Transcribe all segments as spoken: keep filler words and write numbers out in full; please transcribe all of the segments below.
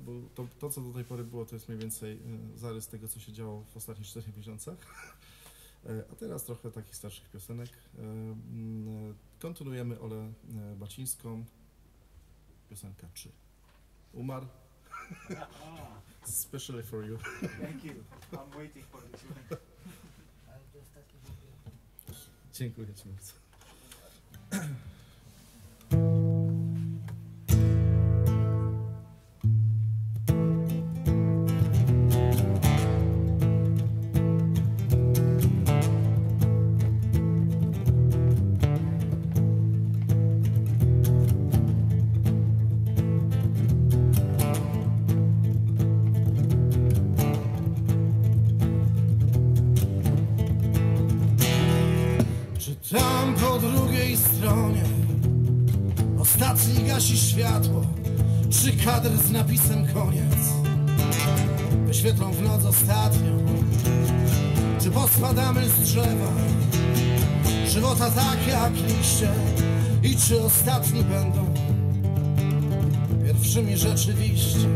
bo to, to, co do tej pory było, to jest mniej więcej zarys tego, co się działo w ostatnich czterech miesiącach. A teraz trochę takich starszych piosenek. Kontynuujemy Olę Bacińską. Piosenka Czy umarł? Especially for you. Thank you. I'm waiting for this one. Dziękuję Ci bardzo. Tam po drugiej stronie ostatni gasi światło, czy kadr z napisem koniec wyświetlą w noc ostatnią, czy pospadamy z drzewa żywota tak jak liście i czy ostatni będą pierwszymi rzeczywiście.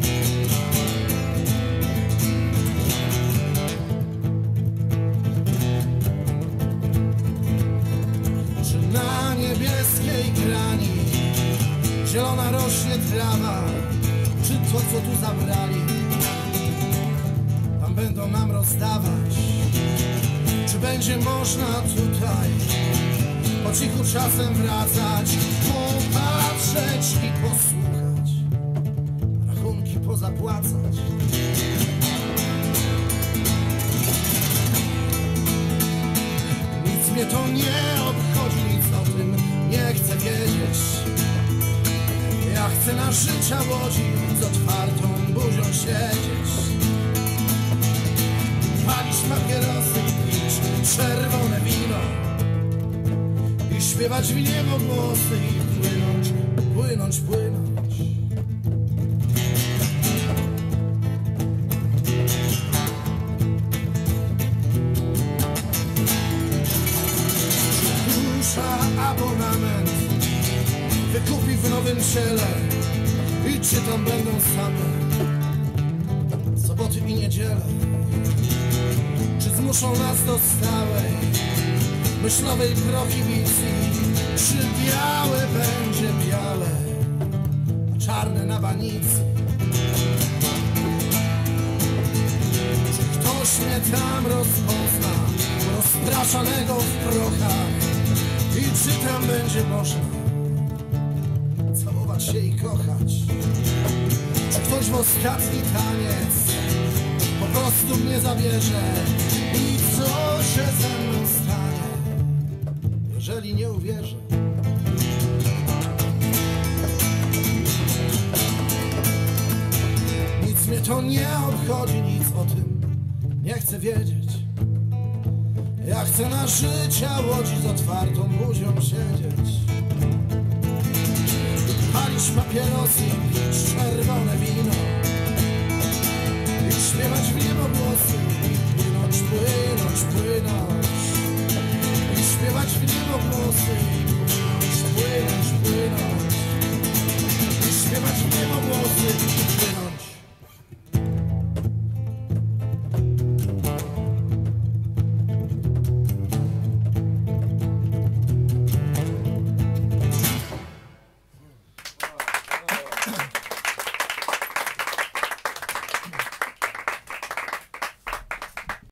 Na niebieskiej grani zielona rośnie trawa, czy to, co tu zabrali, tam będą nam rozdawać? Czy będzie można tutaj po cichu czasem wracać, popatrzeć i posłuchać, rachunki pozapłacać? Nic mnie to nie obchodzi, nic o tym nie chcę wiedzieć. Ja chcę na życia łodzi z otwartą buzią siedzieć, palić papierosy, pić czerwone wino i śpiewać w niebo głosy i płynąć, płynąć, płynąć. Abonament wykupi w nowym ciele i czy tam będą same soboty i niedziele? Czy zmuszą nas do stałej myślowej prohibicji? Czy białe będzie białe, a czarne na banicy? Czy ktoś mnie tam rozpozna, rozpraszanego w prochach? I czy tam będzie można całować się i kochać? Czy ktoś w ostatni taniec po prostu mnie zabierze? I co się ze mną stanie, jeżeli nie uwierzę? Nic mnie to nie obchodzi, nic o tym nie chcę wiedzieć. Ja chcę na życia łodzi z otwartą buzią siedzieć, palić papierosy i pić